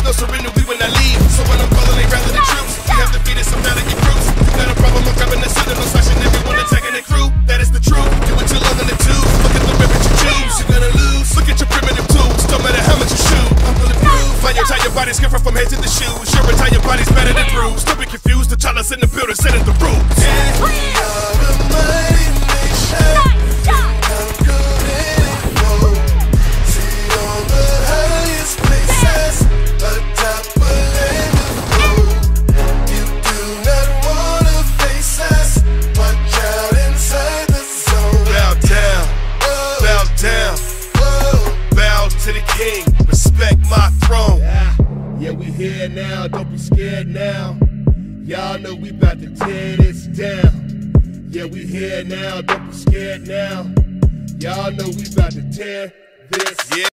no surrender, we will not leave. So when I'm calling, they rather the troops. We have defeated some now to get proofs. Not a problem, I'm grabbing the seat, no slashing everyone attacking the crew. That is the truth, do what you love in the tube. Look at the ribbon you choose, you're gonna lose. Look at your primitive tools, don't matter how much you shoot. I'm bulletproof, find your entire body's different from head to the shoes. Your entire body's better than bruised. Don't be confused, the T'Challa's in the building, setting the rules. Yeah, we are a mighty nation. To the king, respect my throne. Yeah, we here now, don't be scared now. Y'all know we about to tear this down. Yeah, we here now, don't be scared now. Y'all know we about to tear this. Yeah.